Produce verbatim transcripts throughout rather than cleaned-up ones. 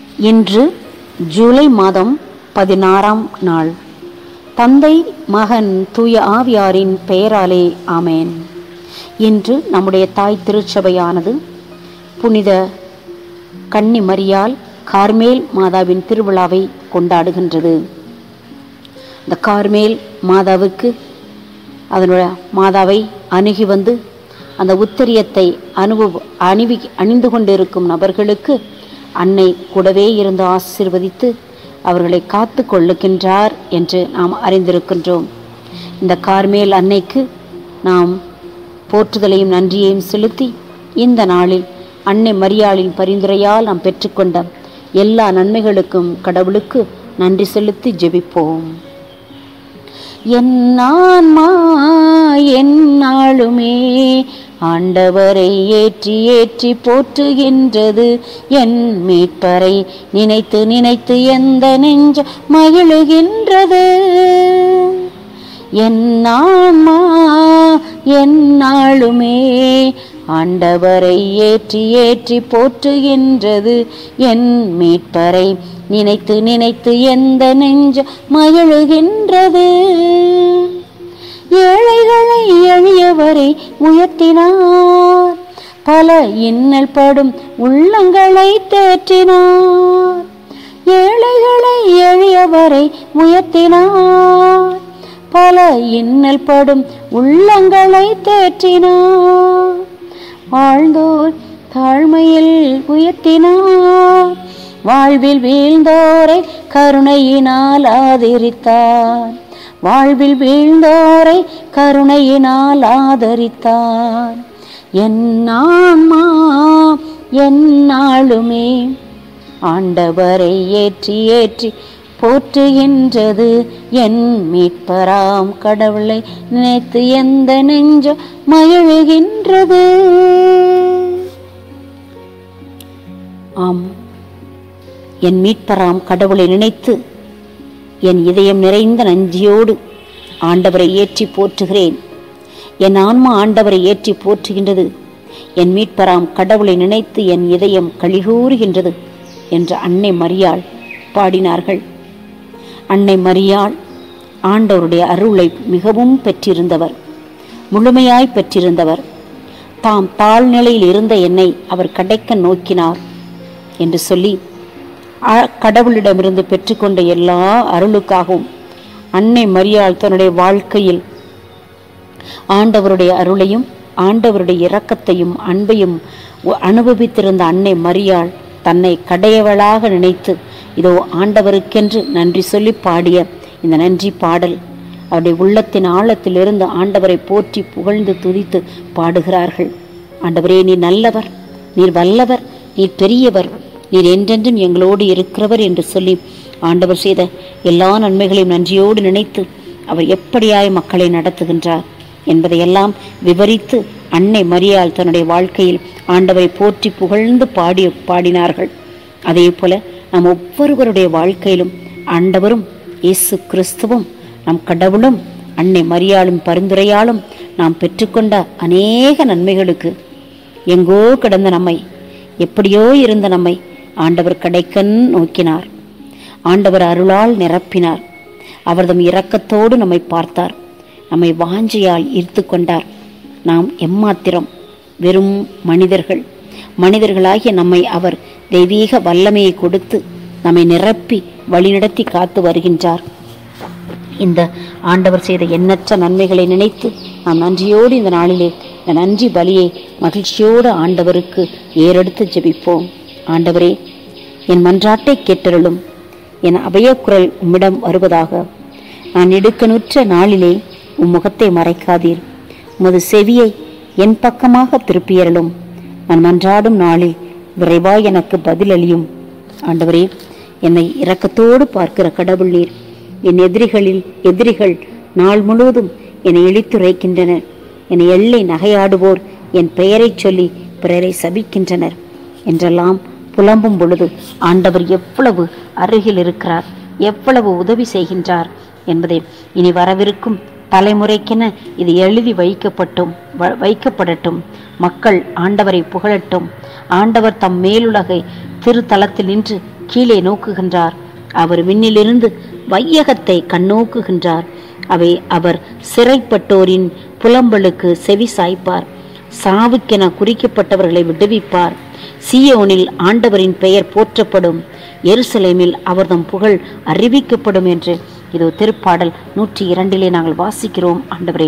இன்று ஜூலை மாதம் பதினாறாம் நாள். தந்தை, மகன், தூய ஆவியாரின் பெயராலே ஆமேன். இன்று நம்முடைய தாய் திருச்சபையானது புனித கன்னி மரியாள் கார்மேல் மாதாவின் திருவிழாவை கொண்டாடுகின்றது. இந்த கார்மேல் மாதாவுக்கு அதனுடைய மாதாவை அணுகி வந்து அந்த உத்தரியத்தை அனுபவ அணிவி அணிந்து கொண்டிருக்கும் நபர்களுக்கு அன்னை கூடவே இருந்து ஆசீர்வதித்து அவர்களை காத்து கொள்ளுகின்றார் என்று நாம் அறிந்திருக்கின்றோம். இந்த கார்மேல் அன்னைக்கு நாம் போற்றுதலையும் நன்றியையும் செலுத்தி இந்த நாளில் அன்னை மரியாளின் பரிந்துரையால் நாம் பெற்றுக்கொண்ட எல்லா நன்மைகளுக்கும் கடவுளுக்கு நன்றி செலுத்தி ஜெபிப்போம். என்னான்மா எந்நாளுமே ஆண்டவரை ஏற்றி ஏற்றி போற்றுகின்றது. என் மீட்பரை நினைத்து நினைத்து எந்த நெஞ்ச மகிழுகின்றது. என்னான்மா எந்நாளுமே ஆண்டவரை ஏற்றி ஏற்றி போற்றுகின்றது. என் மீட்பரை நினைத்து நினைத்து எந்த நெஞ்ச மகிழுகின்றது. ஏழைகளை எளியவரை உயர்த்தினார், பல இன்னல் படும் உள்ளங்களை தேற்றினார். ஏழைகளை எளியவரை உயர்த்தினார், பல இன்னல் படும் உள்ளங்களை தேற்றினார். வாழ்ந்தோர் தாழ்மையில் உயர்த்தினார், வாழ்வில் வீழ்ந்தோரை கருணையினால் ஆதரித்தார். வாழ்வில் வீழ்ந்தோரை கருணையினால் ஆதரித்தார். என்னான்மா எந்நாளுமே ஆண்டவரை ஏற்றி ஏற்றி போற்றுகின்றது. என் மீட்பராம் கடவுளை நினைத்து எந்த நெஞ்ச மகிழுகின்றது. ஆம், என் மீட்பராம் கடவுளை நினைத்து என் இதயம் நிறைந்த நஞ்சியோடு ஆண்டவரை ஏற்றி போற்றுகிறேன். என் ஆன்மா ஆண்டவரை ஏற்றி போற்றுகின்றது. என் மீட்பராம் கடவுளை நினைத்து என் இதயம் களிகூறுகின்றது என்று அன்னை மரியாள் பாடினார்கள். அன்னை மரியாள் ஆண்டவருடைய அருளை மிகவும் பெற்றிருந்தவர், முழுமையாய் பெற்றிருந்தவர். தாம் தாழ்நிலையில் இருந்த என்னை அவர் கடைக்க நோக்கினார் என்று சொல்லி கடவுளிடமிருந்து பெற்றுக்கொண்ட எல்லா அருளுக்காகவும் அன்னை மரியாள் தன்னுடைய வாழ்க்கையில் ஆண்டவருடைய அருளையும் ஆண்டவருடைய இரக்கத்தையும் அன்பையும் அனுபவித்திருந்த அன்னை மரியாள் தன்னை கடையவளாக நினைத்து இதோ ஆண்டவருக்கென்று நன்றி சொல்லி பாடிய இந்த நன்றி பாடல் அவருடைய உள்ளத்தின் ஆழத்திலிருந்து ஆண்டவரை போற்றி புகழ்ந்து துதித்து பாடுகிறார்கள். ஆண்டவரே, நீர் நல்லவர், நீர் வல்லவர், நீர் பெரியவர், நீர் என்றென்றும் எங்களோடு இருக்கிறவர் என்று சொல்லி ஆண்டவர் செய்த எல்லா நன்மைகளையும் நன்றியோடு நினைத்து அவர் எப்படியாய் மக்களை நடத்துகின்றார் என்பதையெல்லாம் விவரித்து அன்னை மரியாள் தன்னுடைய வாழ்க்கையில் ஆண்டவரை போற்றி புகழ்ந்து பாடி பாடினார்கள். அதே போல நம் ஒவ்வொருவருடைய வாழ்க்கையிலும் ஆண்டவரும் இயேசு கிறிஸ்துவும் நம் கடவுளும் அன்னை மரியாளும் பரிந்துரையாலும் நாம் பெற்றுக்கொண்ட அநேக நன்மைகளுக்கு எங்கோ கிடந்த நம்மை, எப்படியோ இருந்த நம்மை ஆண்டவர் கடைக்கண் நோக்கினார். ஆண்டவர் அருளால் நிரப்பினார். அவர்தம் இரக்கத்தோடு நம்மை பார்த்தார். நம்மை வாஞ்சையால் ஈர்த்து கொண்டார். நாம் எம்மாத்திரம் வெறும் மனிதர்கள். மனிதர்களாகிய நம்மை அவர் தெய்வீக வல்லமையை கொடுத்து நம்மை நிரப்பி வழிநடத்தி காத்து வருகின்றார். இந்த ஆண்டவர் செய்த எண்ணற்ற நன்மைகளை நினைத்து நாம் நன்றியோடு இந்த நாளிலே இந்த நன்றி பலியை மகிழ்ச்சியோடு ஆண்டவருக்கு ஏறெடுத்து ஜெபிப்போம். ஆண்டவரே, என் மன்றாட்டை கேட்டருளும். என் அபயக்குரல் உம்மிடம் வருவதாக. நான் இடுக்கணுற்ற நாளிலே உம் முகத்தை மறைக்காதீர். உமது செவியை என் பக்கமாக திருப்பியருளும். நான் மன்றாடும் நாளில் விரைவாய் எனக்கு பதிலளியும். ஆண்டவரே, என்னை இரக்கத்தோடு பார்க்கிற கடவுள் நீர். என் எதிரிகளில் எதிரிகள் நாள் முழுவதும் என்னை இழித்துரைக்கின்றனர். என்னை எல்லை நகையாடுவோர் என் பெயரை சொல்லி பிறரை சபிக்கின்றனர் என்றெல்லாம் புலம்பும் பொழுது ஆண்டவர் எவ்வளவு அருகில் இருக்கிறார், எவ்வளவு உதவி செய்கின்றார் என்பதை இனி வரவிருக்கும் தலைமுறைக்கென இது எழுதி வைக்கப்பட்டும் வைக்கப்படட்டும். மக்கள் ஆண்டவரை புகழட்டும். ஆண்டவர் தம் மேலுலகை திருத்தலத்தில் நின்று கீழே நோக்குகின்றார். அவர் விண்ணிலிருந்து வையகத்தை கண்ணோக்குகின்றார். அவை அவர் சிறைப்பட்டோரின் புலம்பலுக்கு செவி சாய்ப்பார். சாவுக்கென குறிக்கப்பட்டவர்களை விடுவிப்பார். சீயோனில் ஆண்டவரின் பெயர் போற்றப்படும், எருசலேமில் அவர்தம் புகழ் அறிவிக்கப்படும் என்று இதோ திருப்பாடல் நூற்றி இரண்டிலே நாங்கள் வாசிக்கிறோம். ஆண்டவரே,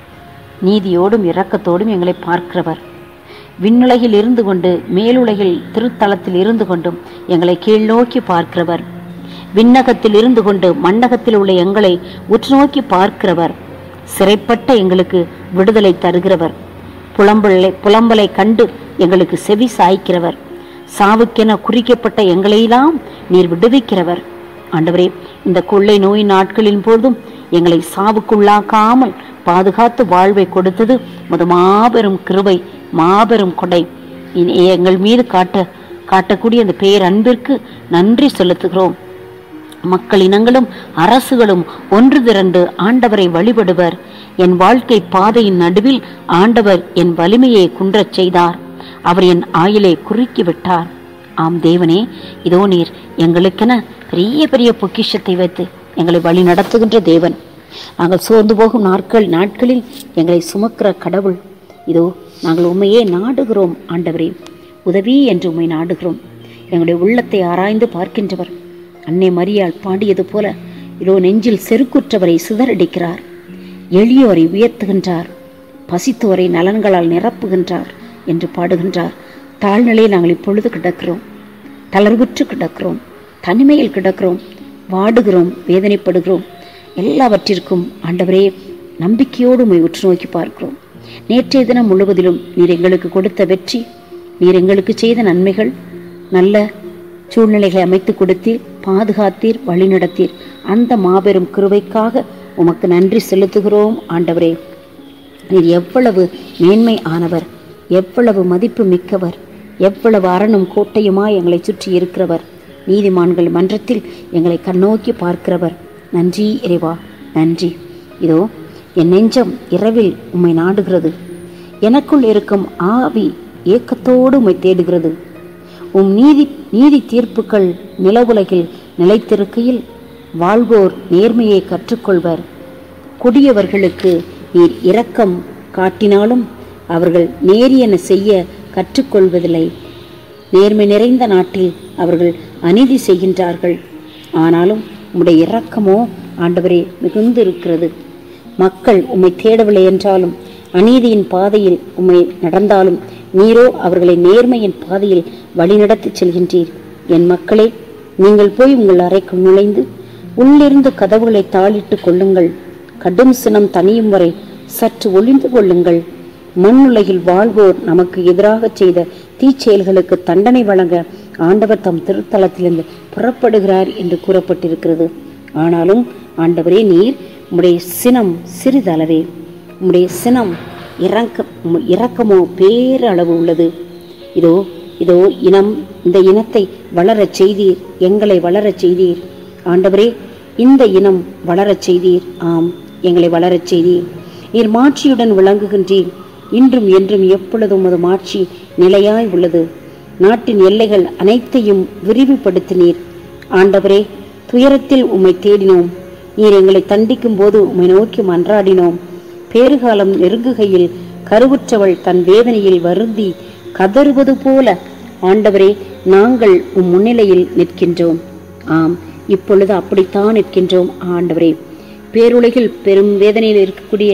நீதியோடும் இரக்கத்தோடும் எங்களை பார்க்கிறவர், விண்ணுலகில் இருந்து கொண்டு மேலுலகில் திருத்தலத்தில் இருந்து கொண்டும் எங்களை கீழ் நோக்கி பார்க்கிறவர், விண்ணகத்தில் இருந்து கொண்டு மண்ணகத்தில் உள்ள எங்களை உற்றுநோக்கி பார்க்கிறவர், சிறைப்பட்ட எங்களுக்கு விடுதலை தருகிறவர், புலம்பலை புலம்பலை கண்டு எங்களுக்கு செவி சாய்க்கிறவர், சாவுக்கென குறிக்கப்பட்ட எங்களையெல்லாம் நீர் விடுவிக்கிறவர். ஆண்டவரே, இந்த கொள்ளை நோய் நாட்களின் போதும் எங்களை சாவுக்குள்ளாக்காமல் பாதுகாத்து வாழ்வை கொடுத்தது முத மாபெரும் கிருபை, மாபெரும் கொடை. எங்கள் மீது காட்ட காட்டக்கூடிய அந்த பேர் அன்பிற்கு நன்றி செலுத்துகிறோம். மக்கள் இனங்களும் அரசுகளும் ஒன்று திரண்டு ஆண்டவரை வழிபடுவர். என் வாழ்க்கை பாதையின் நடுவில் ஆண்டவர் என் வலிமையை குன்றச் செய்தார். அவர் என் ஆயுளை குறுக்கி விட்டார். ஆம் தேவனே, இதோ நீர் எங்களுக்கென பெரிய பெரிய பொக்கிஷத்தை வைத்து எங்களை வழி நடத்துகின்ற தேவன். நாங்கள் சோர்ந்து போகும் நாட்கள் நாட்களில் எங்களை சுமக்கிற கடவுள். இதோ நாங்கள் உண்மையே நாடுகிறோம். ஆண்டவரே, உதவி என்று உண்மை நாடுகிறோம். எங்களுடைய உள்ளத்தை ஆராய்ந்து பார்க்கின்றவர். அன்னை மரியாள் பாடியது போல இதோ நெஞ்சில் செருக்குற்றவரை சிதறடிக்கிறார், எளியோரை உயர்த்துகின்றார், பசித்தோரை நலன்களால் நிரப்புகின்றார் என்று பாடுகின்றார். தாழ்நிலையில் நாங்கள் இப்பொழுது கிடக்கிறோம், தளர்வுற்று கிடக்கிறோம், தனிமையில் கிடக்கிறோம், வாடுகிறோம், வேதனைப்படுகிறோம். எல்லாவற்றிற்கும் ஆண்டவரே நம்பிக்கையோடு உம்மை உற்று நோக்கி பார்க்கிறோம். நேற்றைய தினம் முழுவதிலும் நீர் எங்களுக்கு கொடுத்த வெற்றி, நீர் எங்களுக்கு செய்த நன்மைகள், நல்ல சூழ்நிலைகளை அமைத்து கொடுத்தீர், பாதுகாத்தீர், வழிநடத்தீர். அந்த மாபெரும் கிருபைக்காக உமக்கு நன்றி செலுத்துகிறோம். ஆண்டவரே, நீர் எவ்வளவு மேன்மை ஆனவர், எவ்வளவு மதிப்பு மிக்கவர், எவ்வளவு அரணும் கோட்டையுமாய் எங்களை சுற்றி இருக்கிறவர். நீதிமான்கள் மன்றத்தில் எங்களை கண்ணோக்கி பார்க்கிறவர். நன்றி இறைவா, நன்றி. இதோ என் நெஞ்சம் இரவில் உம்மை நாடுகிறது. எனக்குள் இருக்கும் ஆவி ஏக்கத்தோடு உம்மை தேடுகிறது. உம் நீதி நீதி தீர்ப்புகள் நிலவுலகில் நிலைத்திருக்கையில் வாழ்வோர் நேர்மையை கற்றுக்கொள்வர். கொடியவர்களுக்கு நீர் இரக்கம் காட்டினாலும் அவர்கள் நேரியென செய்ய கற்றுக்கொள்வதில்லை. நேர்மை நிறைந்த நாட்டில் அவர்கள் அநீதி செய்கின்றார்கள். ஆனாலும் உம்முடைய இரக்கமோ ஆண்டவரே மிகுந்து இருக்கிறது. மக்கள் உம்மை தேடவில்லை என்றாலும், அநீதியின் பாதையில் உம்மை நடந்தாலும் நீரோ அவர்களை நேர்மையின் பாதையில் வழிநடத்தி செல்கின்றீர். என் மக்களே, நீங்கள் போய் உங்கள் அறைக்கு நுழைந்து உள்ளிருந்து கதவுகளை தாளிட்டு கொள்ளுங்கள். கடும் சினம் தனியும் வரை சற்று ஒளிந்து கொள்ளுங்கள். மண்ணுலகில் வாழ்வோர் நமக்கு எதிராக செய்த தீச்செயல்களுக்கு தண்டனை வழங்க ஆண்டவர் தம் திருத்தலத்திலிருந்து புறப்படுகிறார் என்று கூறப்பட்டிருக்கிறது. ஆனாலும் ஆண்டவரே, நீர் உம்முடைய சினம் சிறிதளவே, உம்முடைய சினம் இறக்க இரக்கமோ பேரளவு உள்ளது. இதோ இதோ இனம் இந்த இனத்தை வளரச் செய்தீர், எங்களை வளரச் செய்தீர். ஆண்டவரே, இந்த இனம் வளரச் செய்தீர். ஆம், எங்களை வளரச் செய்தீர். நீர் மாட்சியுடன் விளங்குகின்றீர். இன்றும் என்றும் எப்பொழுதும் அது மாட்சி நிலையாய் உள்ளது. நாட்டின் எல்லைகள் அனைத்தையும் விரிவுபடுத்தினீர். ஆண்டவரே, துயரத்தில் உம்மை தேடினோம். நீர் எங்களை தண்டிக்கும் போது உம்மை நோக்கி மன்றாடினோம். பேறுகாலம் நெருங்குகையில் கருவுற்றவள் தன் வேதனையில் வருந்தி கதறுவது போல ஆண்டவரே, நாங்கள் உம் முன்னிலையில் நிற்கின்றோம். ஆம், இப்பொழுது அப்படித்தான் நிற்கின்றோம். ஆண்டவரே, பேருலகில் பெரும் வேதனையில் இருக்கக்கூடிய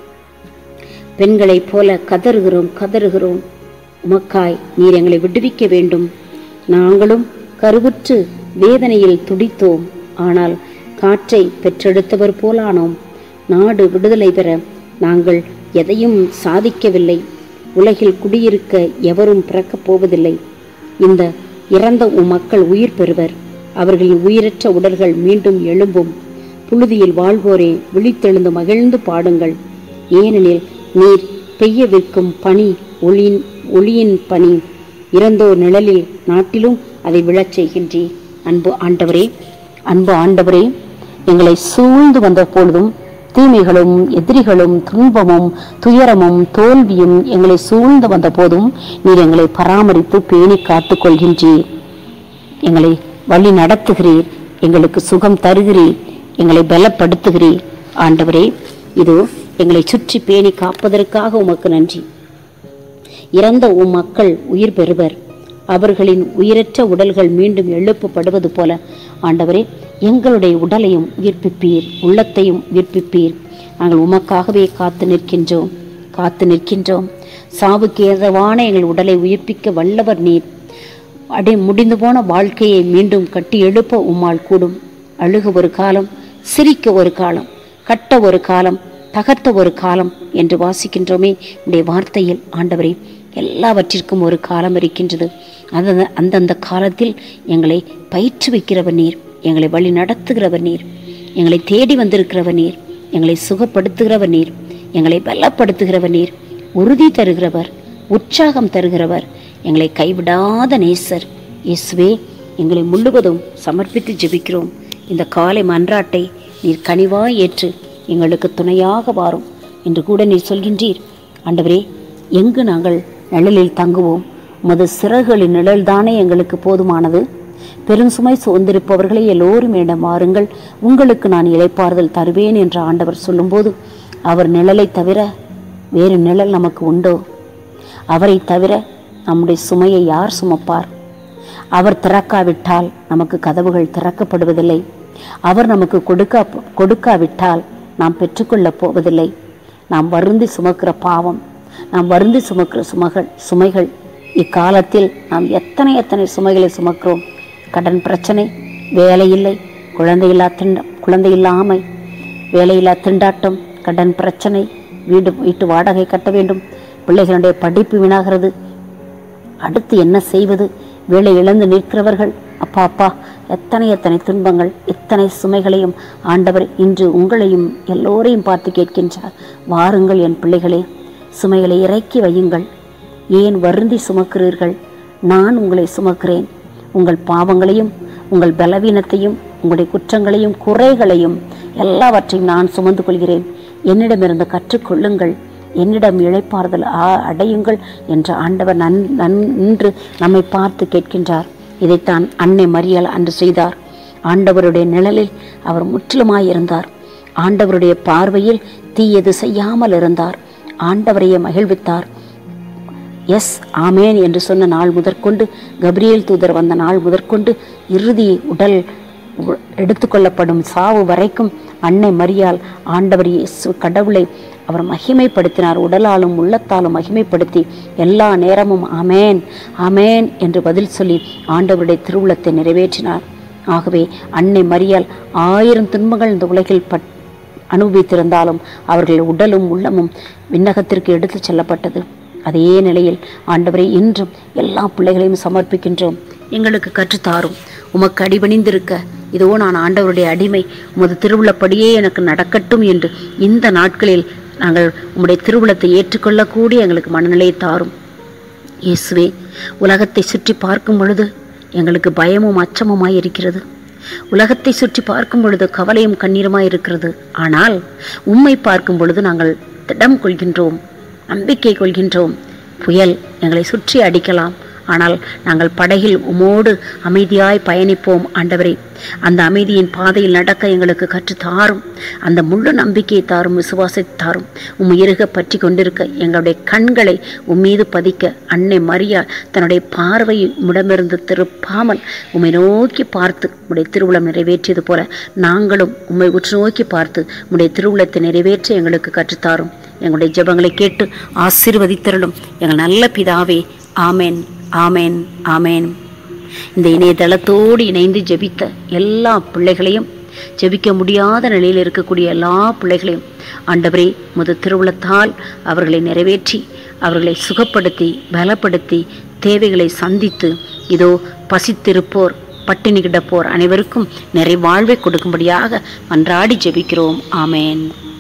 பெண்களைப் போல கதறுகிறோம் கதறுகிறோம் உமக்காய் நீர் எங்களை விடுவிக்க வேண்டும். நாங்களும் கருவுற்று வேதனையில் துடித்தோம். ஆனால் காற்றை பெற்றெடுத்தவர் போலானோம். நாடு விடுதலை பெற நாங்கள் எதையும் சாதிக்கவில்லை. உலகில் குடியிருக்க எவரும் பிறக்கப் போவதில்லை. இந்த இறந்த உம் மக்கள் உயிர் பெறுவர். அவர்களின் உயிரற்ற உடல்கள் மீண்டும் எழும்பும். புழுதியில் வாழ்வோரே, விழித்தெழுந்து மகிழ்ந்து பாடுங்கள். ஏனெனில் நீர் பெய்ய விற்கும் பனி ஒளியின் ஒளியின் பனி இறந்தோர் நிழலில் நாட்டிலும் அதை விழச் செய்கின்றீர். அன்பு ஆண்டவரே, அன்பு ஆண்டவரே, எங்களை சூழ்ந்து வந்த பொழுதும் தீமைகளும் எதிரிகளும் துன்பமும் துயரமும் தோல்வியும் எங்களை சூழ்ந்து வந்த போதும் நீர் எங்களை பராமரித்து பேணி காத்து கொள்கின்றீர். எங்களை வழி நடத்துகிறீர், எங்களுக்கு சுகம் தருகிறீர், எங்களை பலப்படுத்துகிறீர். ஆண்டவரே, இதோ எங்களை சுற்றி பேணி காப்பதற்காக உமக்கு நன்றி. இறந்த உம் மக்கள் உயிர் பெறுவர், அவர்களின் உயிரற்ற உடல்கள் மீண்டும் எழுப்பப்படுவது போல ஆண்டவரே எங்களுடைய உடலையும் உயிர்ப்பிப்பீர், உள்ளத்தையும் உயிர்ப்பிப்பீர். நாங்கள் உமக்காகவே காத்து நிற்கின்றோம் காத்து நிற்கின்றோம் சாவுக்கு ஏதுவான எங்கள் உடலை உயிர்ப்பிக்க வல்லவர் நீர். அடை முடிந்து போன வாழ்க்கையை மீண்டும் கட்டி எழுப்ப உம்மால் கூடும். அழுக ஒரு காலம், சிரிக்க ஒரு காலம், கட்ட ஒரு காலம், தகர்த்த ஒரு காலம் என்று வாசிக்கின்றோமே உடைய வார்த்தையில். ஆண்டவரே, எல்லாவற்றிற்கும் ஒரு காலம் இருக்கின்றது. அந்த அந்தந்த காலத்தில் எங்களை பயிற்றுவிக்கிறவர் நீர், எங்களை வழி நடத்துகிறவர் நீர், எங்களை தேடி வந்திருக்கிறவர் நீர், எங்களை சுகப்படுத்துகிறவர் நீர், எங்களை பலப்படுத்துகிறவர் நீர், உறுதி தருகிறவர், உற்சாகம் தருகிறவர், எங்களை கைவிடாத நேசர். இயேசுவே, எங்களை முழுவதும் சமர்ப்பித்து ஜெபிக்கிறோம். இந்த காலை மன்றாட்டை நீர் கனிவாய் ஏற்று எங்களுக்கு துணையாக வாரும் என்று கூட நீர் சொல்கின்றீர். ஆண்டவரே, எங்கு நாங்கள் நிழலில் தங்குவோம்? உமது சிறகுகளின் நிழல்தானே எங்களுக்கு போதுமானது. பெரும் சுமை சோர்ந்திருப்பவர்களை எல்லோரும் இடம் வாருங்கள், உங்களுக்கு நான் இளைப்பாறுதல் தருவேன் என்று ஆண்டவர் சொல்லும்போது, அவர் நிழலை தவிர வேறு நிழல் நமக்கு உண்டோ? அவரை தவிர நம்முடைய சுமையை யார் சுமப்பார்? அவர் திறக்காவிட்டால் நமக்கு கதவுகள் திறக்கப்படுவதில்லை. அவர் நமக்கு கொடுக்கா கொடுக்காவிட்டால் நாம் பெற்றுக்கொள்ளப் போவதில்லை. நாம் வருந்தி சுமக்கிற பாவம், நாம் வருந்தி சுமக்கிற சுமகள் சுமைகள் இக்காலத்தில் நாம் எத்தனை எத்தனை சுமைகளை சுமக்கிறோம். கடன் பிரச்சனை, வேலையில்லை, குழந்தையில்லா திண்ட குழந்தையில்லாமை, வேலையில்லா திண்டாட்டம், கடன் பிரச்சனை, வீடு வீட்டு வாடகை கட்ட வேண்டும், பிள்ளைகளுடைய படிப்பு வீணாகிறது, அடுத்து என்ன செய்வது, வேலை இழந்து நிற்கிறவர்கள், அப்பா அப்பா எத்தனை எத்தனை துன்பங்கள், எத்தனை சுமைகளையும் ஆண்டவர் இன்று உங்களையும் எல்லோரையும் பார்த்து கேட்கின்றார். வாருங்கள் என் பிள்ளைகளே, சுமைகளை இறக்கி வையுங்கள். ஏன் வருந்தி சுமக்கிறீர்கள்? நான் உங்களை சுமக்கிறேன். உங்கள் பாவங்களையும் உங்கள் பலவீனத்தையும் உங்களுடைய குற்றங்களையும் குறைகளையும் எல்லாவற்றையும் நான் சுமந்து கொள்கிறேன். என்னிடமிருந்து கற்றுக்கொள்ளுங்கள், என்னிடம் இளைப்பாறுதல் அடையுங்கள் என்று ஆண்டவர் நன் நன்று நம்மை பார்த்து கேட்கின்றார். இதைத்தான் அன்னை மரியாள் அன்று செய்தார். ஆண்டவருடைய நிழலில் அவர் முற்றிலுமாய் இருந்தார். ஆண்டவருடைய பார்வையில் தீயது செய்யாமல் இருந்தார். ஆண்டவரையே மகிழ்வித்தார். எஸ் ஆமேன் என்று சொன்ன நாள் முதற்கொண்டு, கபிரியேல் தூதர் வந்த நாள் முதற்கொண்டு, இறுதி உடல் எடுத்துக்கொள்ளப்படும் சாவு வரைக்கும் அன்னை மரியாள் ஆண்டவர் இயேசு கடவுளை அவர் மகிமைப்படுத்தினார். உடலாலும் உள்ளத்தாலும் மகிமைப்படுத்தி எல்லா நேரமும் ஆமேன் ஆமேன் என்று பதில் சொல்லி ஆண்டவருடைய திருவுளத்தை நிறைவேற்றினார். ஆகவே அன்னை மரியாள் ஆயிரம் துன்பங்கள் இந்த உலகில் பட் அனுபவித்திருந்தாலும் அவர்கள் உடலும் உள்ளமும் விண்ணகத்திற்கு எடுத்து செல்லப்பட்டது. அதே நிலையில் ஆண்டவரை இன்றும் எல்லா பிள்ளைகளையும் சமர்ப்பிக்கின்றோம். எங்களுக்கு கற்றுத்தாரும், உமக்கு அடிபணிந்திருக்க இதோ நான் ஆண்டவருடைய அடிமை, உமது திருவுளப்படியே எனக்கு நடக்கட்டும் என்று இந்த நாட்களில் நாங்கள் உம்முடைய திருவுளத்தை ஏற்றுக்கொள்ளக்கூடிய எங்களுக்கு மனநிலையை தாரும். இயேசுவே, உலகத்தை சுற்றி பார்க்கும் பொழுது எங்களுக்கு பயமும் அச்சமுமாய் இருக்கிறது. உலகத்தை சுற்றி பார்க்கும் பொழுது கவலையும் கண்ணீருமாய் இருக்கிறது. ஆனால் உம்மை பார்க்கும் பொழுது நாங்கள் திடம் கொள்கின்றோம், நம்பிக்கை கொள்கின்றோம். புயல் எங்களை சுற்றி அடிக்கலாம், ஆனால் நாங்கள் படகில் உமோடு அமைதியாய் பயணிப்போம். ஆண்டவரே, அந்த அமைதியின் பாதையில் நடக்க எங்களுக்கு கற்று தாரும். அந்த முழு நம்பிக்கையை தாரும், விசுவாசத்தை தாரும். உம்மை இறுக பற்றி கொண்டிருக்க எங்களுடைய கண்களை உம்மீது பதிக்க அன்னை மரியாள் தன்னுடைய பார்வையை உம்மிடமிருந்து திருப்பாமல் உம்மை நோக்கி பார்த்து உம்முடைய திருவுளம் நிறைவேற்றியது போல நாங்களும் உம்மை உற்று நோக்கி பார்த்து உம்முடைய திருவுளத்தை நிறைவேற்ற எங்களுக்கு கற்றுத்தாரும். எங்களுடைய ஜெபங்களை கேட்டு ஆசீர்வதித்தருளும் எங்கள் நல்ல பிதாவே. ஆமேன் ஆமேன் ஆமேன். இந்த இணையதளத்தோடு இணைந்து ஜெபித்த எல்லா பிள்ளைகளையும், ஜெபிக்க முடியாத நிலையில் இருக்கக்கூடிய எல்லா பிள்ளைகளையும் ஆண்டவரே முது திருவுளத்தால் அவர்களை நிறைவேற்றி அவர்களை சுகப்படுத்தி பலப்படுத்தி தேவைகளை சந்தித்து இதோ பசித்திருப்போர் பட்டினி கிடப்போர் அனைவருக்கும் நிறைவாழ்வை கொடுக்கும்படியாக மன்றாடி ஜெபிக்கிறோம். ஆமேன்.